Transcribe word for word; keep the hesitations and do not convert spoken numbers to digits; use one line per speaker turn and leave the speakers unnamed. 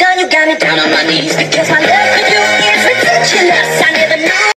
done, you got me down on my knees. Because my love for you